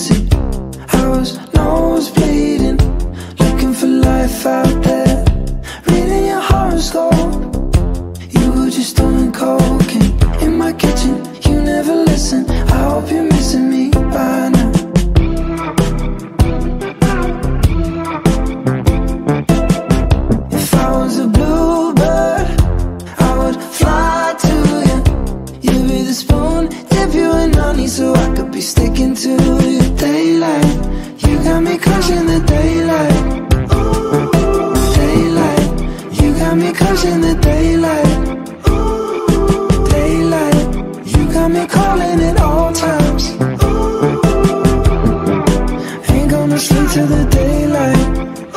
see. I was nose bleeding, looking for life out there, reading your horoscope. You were just doing cocaine in my kitchen. You never listen. I hope you're missing me by now. If I was a bluebird, I would fly to you. You'd be the spoon, dip you in honey, so I could be sticking to your daylight. You got me crushing the daylight. Ooh, daylight. You got me crushing the daylight. Ooh, daylight. You got me calling at all times. Ooh, ain't gonna sleep till the daylight.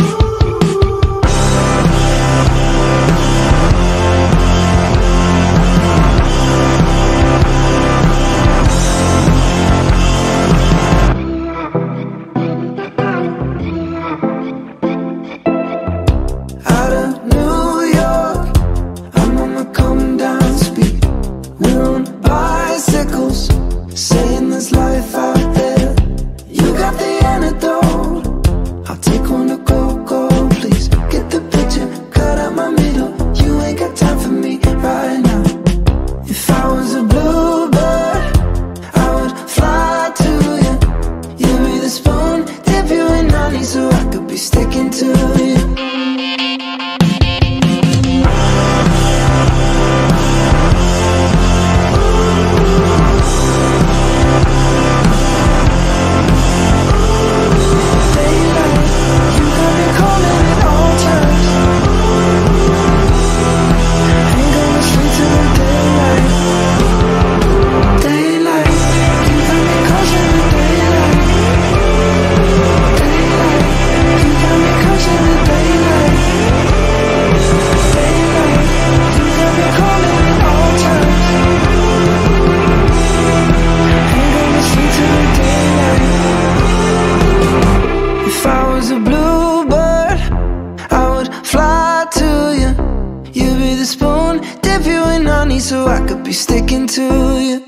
Out of New York, I'm on the come down speed. We're on bicycles, saying there's life out there. You got the antidote. I'll take one to go, please. Get the picture, cut out my middle. You ain't got time for me right now. If I was a bluebird, I would fly to you. You'd be the spoon, dip you in honey, so I could be sticking to you. If I was a bluebird, I would fly to you. You'd be the spoon, dip you in honey, so I could be sticking to you.